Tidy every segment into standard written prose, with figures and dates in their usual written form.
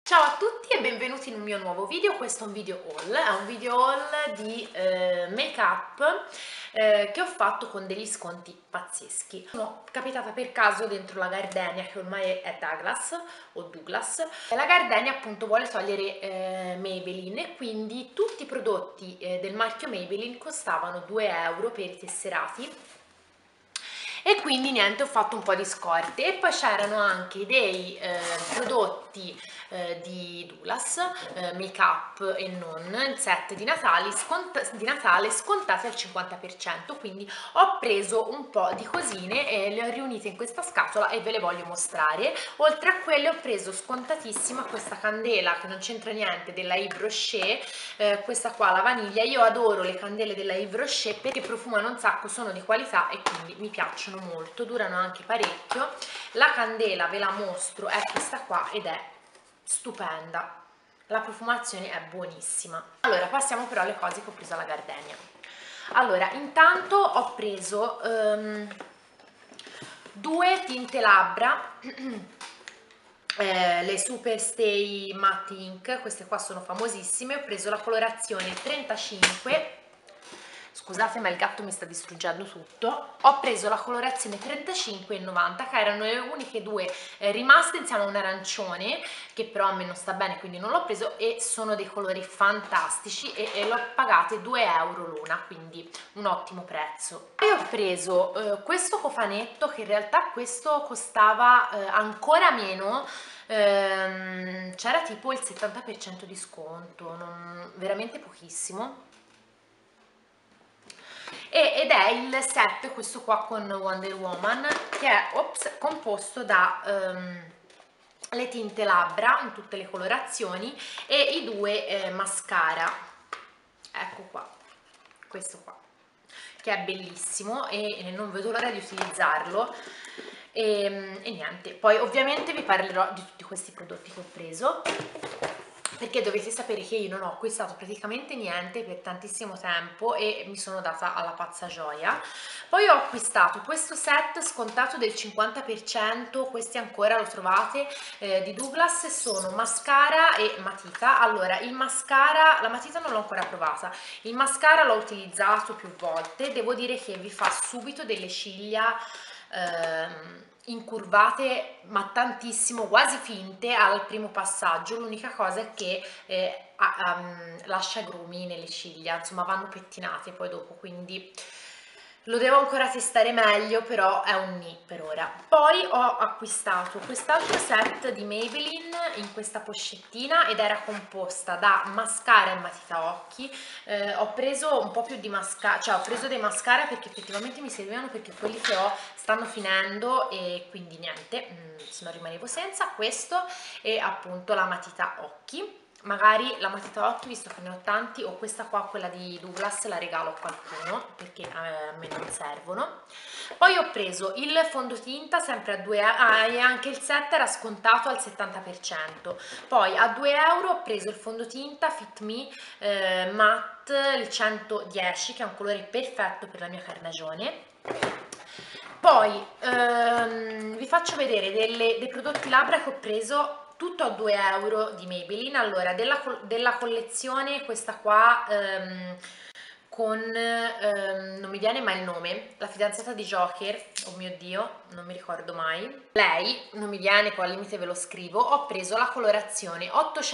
Ciao a tutti e benvenuti in un mio nuovo video. Questo è un video haul, è un video haul di make up che ho fatto con degli sconti pazzeschi. Sono capitata per caso dentro la Gardenia, che ormai è Douglas o Douglas. La Gardenia appunto vuole togliere Maybelline, e quindi tutti i prodotti del marchio Maybelline costavano 2 euro per i tesserati. E quindi niente, ho fatto un po' di scorte. E poi c'erano anche dei prodotti di Douglas, make up e non, il set di Natale, scontati al 50%, quindi ho preso un po' di cosine e le ho riunite in questa scatola e ve le voglio mostrare. Oltre a quelle ho preso scontatissima questa candela che non c'entra niente, della Yves Rocher, questa qua, la vaniglia. Io adoro le candele della Yves Rocher perché profumano un sacco, sono di qualità e quindi mi piacciono molto, durano anche parecchio. La candela, ve la mostro, è questa qua ed è stupenda, la profumazione è buonissima. Allora passiamo però alle cose che ho preso alla Gardenia. Allora, intanto ho preso due tinte labbra le Super Stay Matte Ink, queste qua sono famosissime. Ho preso la colorazione 35, scusate ma il gatto mi sta distruggendo tutto. Ho preso la colorazione 35 e 90, che erano le uniche due rimaste insieme a un arancione che però a me non sta bene, quindi non l'ho preso, e sono dei colori fantastici e l'ho pagate 2 euro l'una, quindi un ottimo prezzo. Poi ho preso questo cofanetto, che in realtà questo costava ancora meno, c'era tipo il 70% di sconto, veramente pochissimo. Ed è il set, questo qua con Wonder Woman, che è composto da le tinte labbra in tutte le colorazioni e i due mascara. Ecco qua, questo qua, che è bellissimo e non vedo l'ora di utilizzarlo. E niente, poi ovviamente vi parlerò di tutti questi prodotti che ho preso, perché dovete sapere che io non ho acquistato praticamente niente per tantissimo tempo e mi sono data alla pazza gioia. Poi ho acquistato questo set scontato del 50%, questi ancora lo trovate, di Douglas, sono mascara e matita. Allora, il mascara, la matita non l'ho ancora provata, il mascara l'ho utilizzato più volte, devo dire che vi fa subito delle ciglia incurvate ma tantissimo, quasi finte al primo passaggio. L'unica cosa è che lascia grumi nelle ciglia, insomma vanno pettinate poi dopo, quindi lo devo ancora testare meglio, però è un nì per ora. Poi ho acquistato quest'altro set di Maybelline in questa pochettina ed era composta da mascara e matita occhi. Ho preso un po' più di mascara, cioè ho preso dei mascara perché effettivamente mi servivano, perché quelli che ho stanno finendo e quindi niente, se no rimanevo senza. Questo e appunto la matita occhi. Magari la matita occhi, visto che ne ho tanti, o questa qua, quella di Douglas, la regalo a qualcuno perché a me non servono. Poi ho preso il fondotinta sempre a 2 euro, e anche il set era scontato al 70%. Poi a 2 euro ho preso il fondotinta Fit Me Matte, il 110, che è un colore perfetto per la mia carnagione. Poi vi faccio vedere dei prodotti labbra che ho preso, tutto a 2 euro di Maybelline. Allora, della collezione questa qua con, non mi viene mai il nome, la fidanzata di Joker, oh mio Dio, non mi ricordo mai, lei, non mi viene, poi al limite ve lo scrivo. Ho preso la colorazione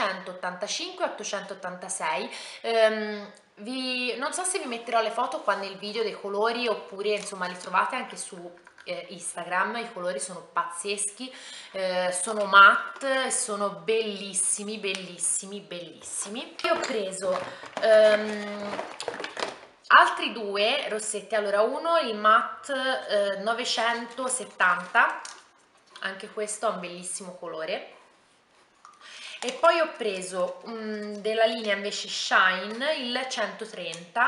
885-886, non so se vi metterò le foto qua nel video dei colori, oppure insomma li trovate anche su Instagram. I colori sono pazzeschi, sono matte, sono bellissimi, bellissimi, bellissimi. Io ho preso altri due rossetti. Allora, uno il matte 970, anche questo ha un bellissimo colore. E poi ho preso della linea invece Shine il 130.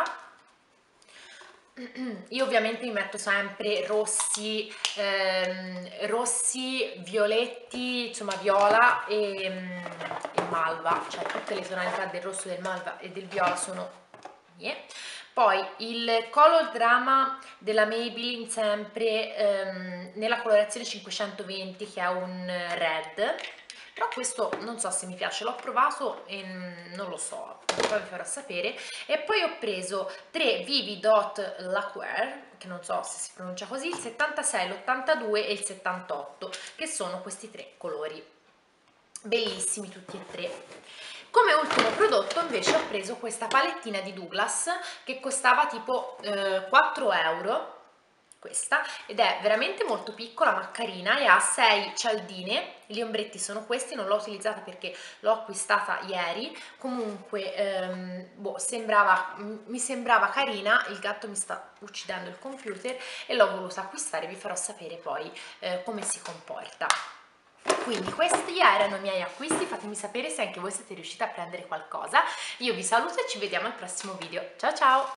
Io ovviamente mi metto sempre rossi, rossi, violetti, insomma viola e malva, cioè tutte le tonalità del rosso, del malva e del viola sono mie. Poi il Color Drama della Maybelline, sempre nella colorazione 520, che è un red. però questo non so se mi piace, l'ho provato e non lo so, poi vi farò sapere. E poi ho preso 3 Vivi Dot Lacquer, che non so se si pronuncia così, il 76, l'82 e il 78, che sono questi 3 colori, bellissimi tutti e 3. Come ultimo prodotto invece ho preso questa palettina di Douglas che costava tipo 4 euro, questa, ed è veramente molto piccola ma carina e ha 6 cialdine. Gli ombretti sono questi, non l'ho utilizzata perché l'ho acquistata ieri, comunque boh, mi sembrava carina, il gatto mi sta uccidendo il computer e l'ho voluta acquistare, vi farò sapere poi come si comporta. Quindi questi erano i miei acquisti, fatemi sapere se anche voi siete riusciti a prendere qualcosa. Io vi saluto e ci vediamo al prossimo video. Ciao ciao!